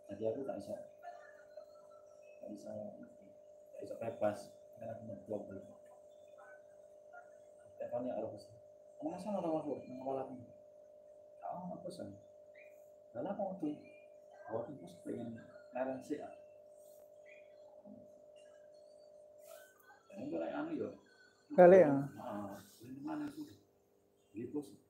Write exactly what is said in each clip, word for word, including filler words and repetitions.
Jadi aku gak bisa gak bisa gak bisa bebas karena aku ngeblok dulu. Tiap kali harus kamu sama tau aku mengolah ini. Kamu aku sih. Lalu aku tuh aku tuh pengen leren sih. Ini kayak anu yo. Balik ya. Ah, ini mana itu? Gitu sih.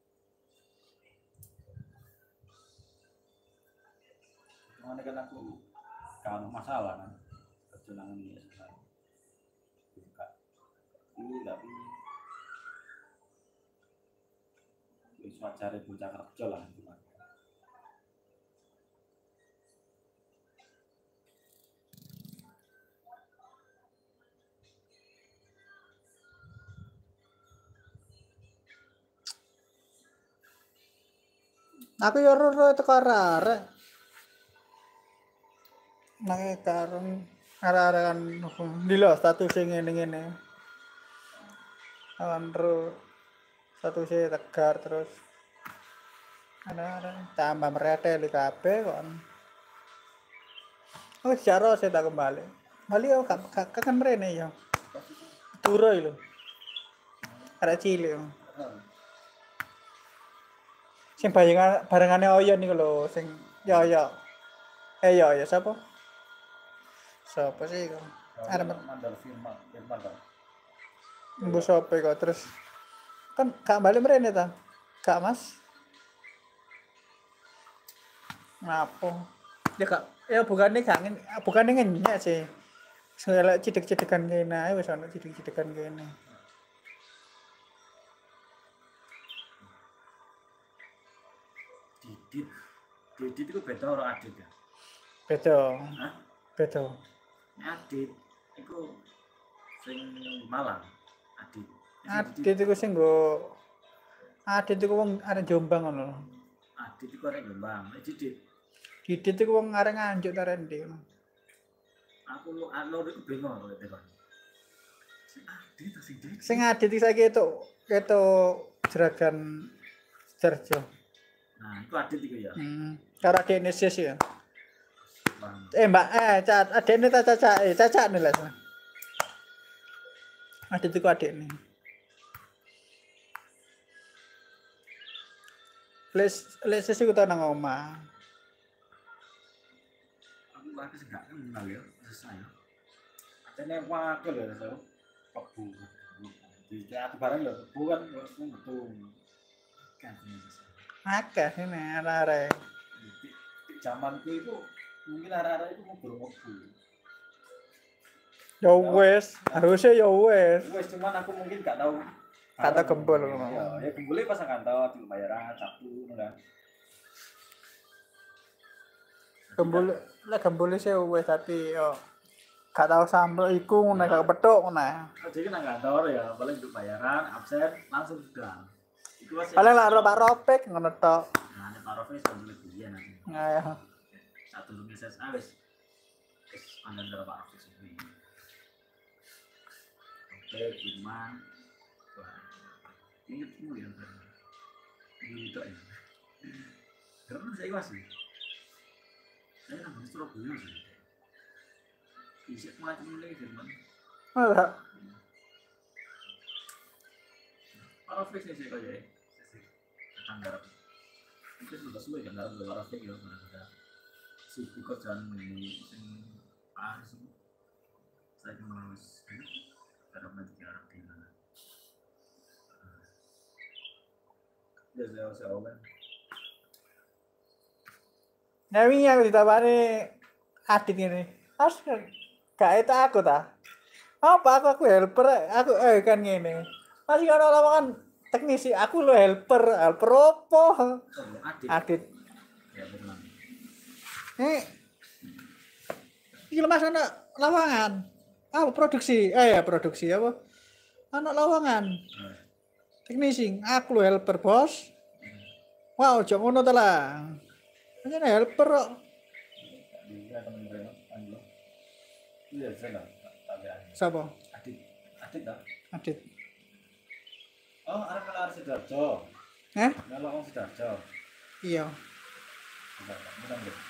Cuman kan aku kalau masalah kan perjalanan ini selesai. Buka. Ini tapi bisa cari bocah kerja lah cuma. Aku yo ora teko arek. Nang karen arek-arek kan ndi lho status sing ngene-ngene. Awan ro statusnya tegar terus ada tambah meretel di kabeh kok. Oh, jaro saya tak kembali. Bali yo kak kak kan mrene yo. Turo lho. Arek cilik. Sing barengan barengane Oyo niku lho sing yo yo. Eh yo yo sapa? Sapa sih kok? Arep mandal firman firman kan. Mbok sapa kok terus kan gak balik mrene ta? Gak Mas? Ngapo? Ya kak, ya bukannya kangen, bukannya ngenyak sih. Segala cidek-cidekan kene ae wis ana cidek-cidekan kene. Didit. Didit itu beda karo Adit ya. Beda. Hah? Beda. Adit iku sing Malang. Adit. Adit iku sing nggo Adit iku wong arek Jombang ngono. Adit iku arek Jombang. Didit. Didit iku wong arek Nganjuk ta Rendi. Aku lu anu iku bingung kok tekan. Sing Adit sing Didit. Sing Adit iki saiki itu itu Jeragan Jarjo. Nah, itu Adit iku ya. Hmm. Karo adekne Sis ya. Bang. Eh Mbak, eh Cat, adekne ta Caca, eh Caca nih lah. Adit iku adekne. Les les Sis iku tau nang omah. Aku lagi sih gak kenal ya, selesai ya. Katanya wakil ya, saya kebu. Di aku bareng ya, kebu kan, aku betul. Kan, Akeh ini arek-arek. di, di zamanku itu, mungkin arek-arek itu mau berkebu. Ya wes, harusnya ya wes. Wes, cuman aku mungkin gak tahu. Kata gembul. Ya, ya gembulnya pas kantor, di bayaran, Sabtu, enggak. Gembul, lah gembul sih wes tapi yo gak tau sambel iku ngono gak petuk ngono. Jadi nang kantor ya, paling untuk bayaran, absen, langsung sudah. Itu masih. Paling lah Pak Ropek ngono tok. Nah, ada Pak Ropek sambil dia nanti. Nah, ya. Satu lagi S S A wes. Wes pandang dari Pak Ropek sini. Oke, cuman ini semua yang gitu ya. Karena saya masih. Saya nang Surabaya sih. Isik macam ini Jerman. Malah Para fix sih kok ya. Tanggarap. Itu sudah suwe kan garap para fix ya sudah. Si pekerjaan ini sing pas saya harus garap nanti garap di mana. Ya saya saya kan. Nami yang ditawari Adit ini. As gak itu aku ta. Apa aku aku helper, aku eh kan ngene. Masih ana lawangan teknisi, aku lo helper, helper opo? Adit. Adit. Ya benar. Eh. Iki Mas ana lawangan. Ah, produksi. Eh ya produksi apa? Ana lawangan. Teknisi, aku lo helper, Bos. Wow, ojo ngono ta lah. Hanya helper kok. Iya teman-teman. Iya, saya Siapa? Adit. Adit dah. Adit. Oh, arep melar Sidoarjo. Eh? Melok wong Sidoarjo. Iya. Enggak, enggak.